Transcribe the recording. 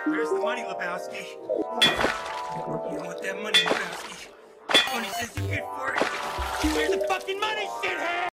Where's the money, Lebowski? You want that money, Lebowski? Tony says you're good for it. Where's the fucking money, shithead?